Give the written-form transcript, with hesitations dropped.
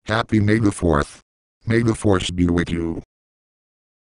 Happy May the 4th. May the Force be with you.